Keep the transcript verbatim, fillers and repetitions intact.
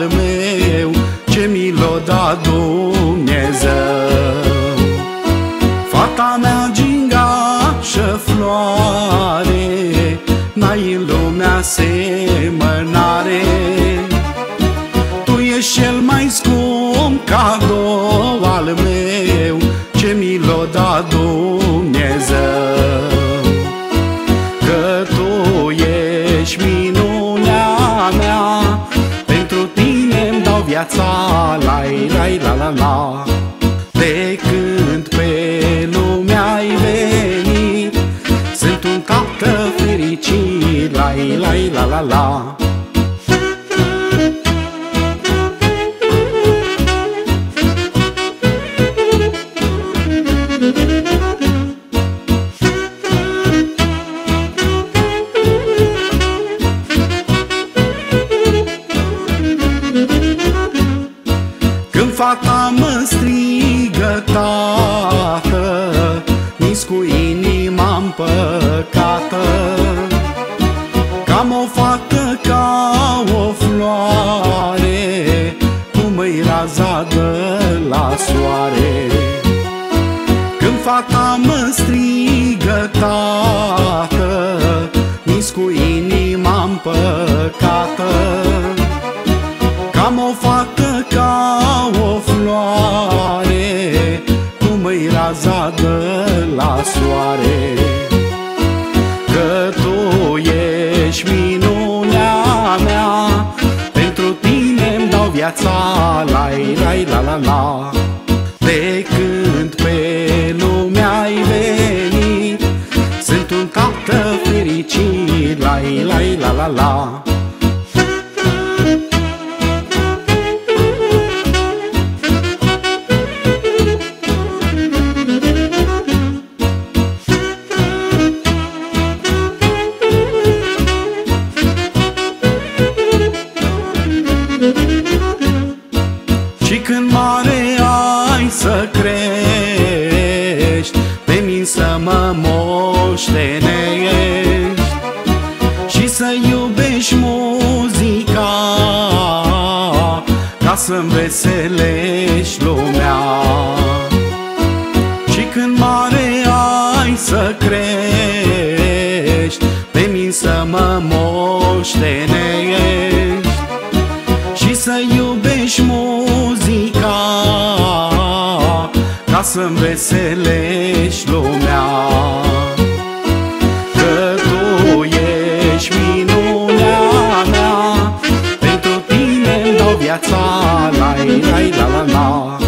meu, ce mi l-a dat Dumnezeu. Fata mea gingașă floare, n-ai în lumea semănare. Tu ești cel mai scump cadou al meu, ce mi l-a dat Dumnezeu. Că tu ești minunea mea, pentru tine-mi dau viața, lai, lai, la, la, la. De când pe lume ai venit, sunt un tată fericit, lai, lai, la, la, la. Când fata mă strigă tată, mi-s cu inima împăcată. Cam o fată ca o floare, cum îi raza de la soare. Când fata mă strigă tată, mi-s cu inima împăcată. Cam o fată ca o floare, cum îi raza de la soare. Că tu ești minunea mea, pentru tine-mi dau viața, lai, lai, la, la, la. De când pe lume ai venit, sunt un tată fericit, lai, lai, la, la, la. Și când mare ai să crești, pe mine să mă moștenești și să iubești muzica, ca să-mi veselești lumea. Și când mare ai să crești, pe mine să mă moștenești și să iubești muzica, ca să-mi veselești lumea. Că tu ești minunea mea, pentru tine-mi dau viața, lai, lai, la, la, la.